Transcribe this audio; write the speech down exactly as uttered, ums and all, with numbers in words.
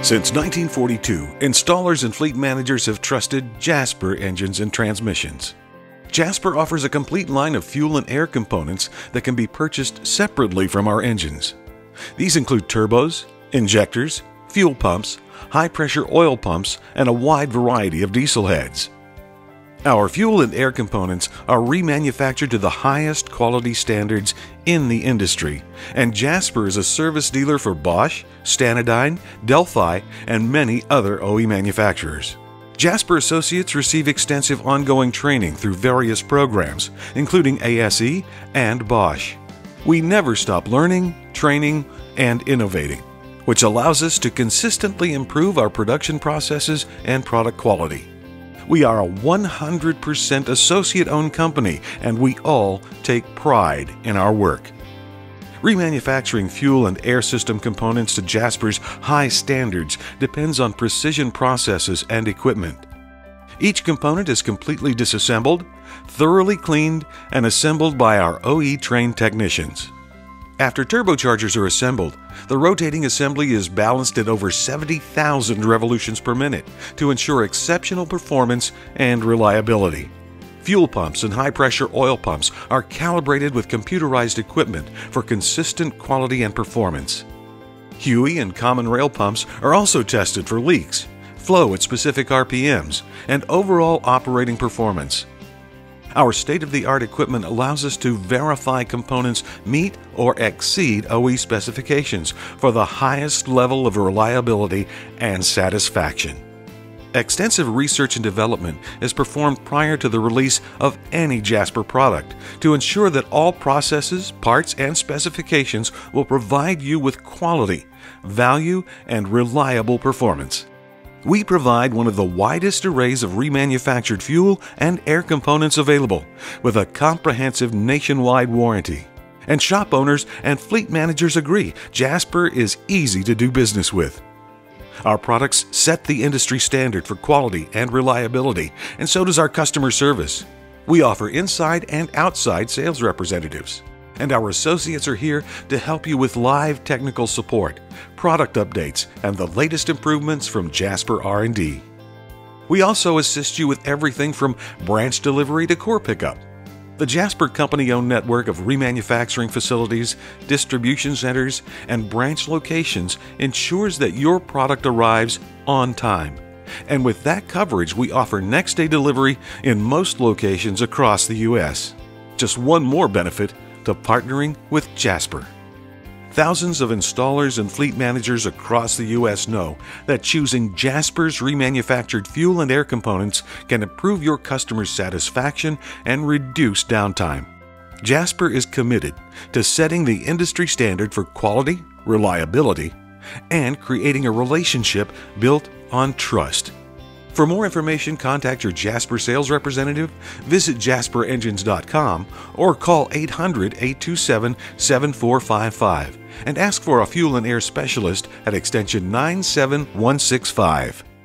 Since nineteen forty-two, installers and fleet managers have trusted Jasper engines and transmissions. Jasper offers a complete line of fuel and air components that can be purchased separately from our engines. These include turbos, injectors, fuel pumps, high-pressure oil pumps, and a wide variety of diesel heads. Our fuel and air components are remanufactured to the highest quality standards in the industry, and Jasper is a service dealer for Bosch, Stanadyne, Delphi, and many other O E manufacturers. Jasper associates receive extensive ongoing training through various programs, including A S E and Bosch. We never stop learning, training, and innovating, which allows us to consistently improve our production processes and product quality. We are a one hundred percent associate-owned company, and we all take pride in our work. Remanufacturing fuel and air system components to Jasper's high standards depends on precision processes and equipment. Each component is completely disassembled, thoroughly cleaned, and assembled by our O E-trained technicians. After turbochargers are assembled, the rotating assembly is balanced at over seventy thousand revolutions per minute to ensure exceptional performance and reliability. Fuel pumps and high-pressure oil pumps are calibrated with computerized equipment for consistent quality and performance. Huey and common rail pumps are also tested for leaks, flow at specific R P Ms, and overall operating performance. Our state-of-the-art equipment allows us to verify components meet or exceed O E specifications for the highest level of reliability and satisfaction. Extensive research and development is performed prior to the release of any Jasper product to ensure that all processes, parts, and specifications will provide you with quality, value, and reliable performance. We provide one of the widest arrays of remanufactured fuel and air components available, with a comprehensive nationwide warranty. And shop owners and fleet managers agree Jasper is easy to do business with. Our products set the industry standard for quality and reliability, and so does our customer service. We offer inside and outside sales representatives, and our associates are here to help you with live technical support, product updates, and the latest improvements from Jasper R and D. We also assist you with everything from branch delivery to core pickup. The Jasper company-owned network of remanufacturing facilities, distribution centers, and branch locations ensures that your product arrives on time. And with that coverage, we offer next-day delivery in most locations across the U S Just one more benefit to partnering with Jasper. Thousands of installers and fleet managers across the U S know that choosing Jasper's remanufactured fuel and air components can improve your customers' satisfaction and reduce downtime. Jasper is committed to setting the industry standard for quality, reliability, and creating a relationship built on trust. For more information, contact your Jasper sales representative, visit jasper engines dot com, or call eight hundred, eight two seven, seven four five five and ask for a fuel and air specialist at extension nine seven one six five.